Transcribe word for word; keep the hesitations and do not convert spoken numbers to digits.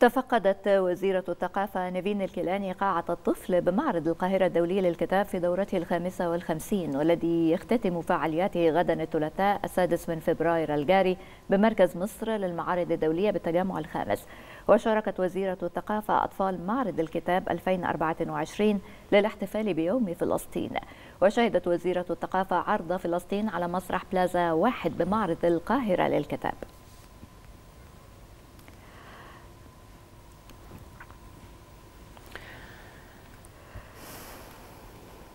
تفقدت وزيرة الثقافة نيفين الكيلاني قاعة الطفل بمعرض القاهرة الدولي للكتاب في دورته الخامسة والخمسين، والذي يختتم فعالياته غدا الثلاثاء السادس من فبراير الجاري بمركز مصر للمعارض الدولية بالتجمع الخامس. وشاركت وزيرة الثقافة أطفال معرض الكتاب ألفين وأربعة وعشرين للاحتفال بيوم فلسطين. وشهدت وزيرة الثقافة عرض فلسطين على مسرح بلازا واحد بمعرض القاهرة للكتاب.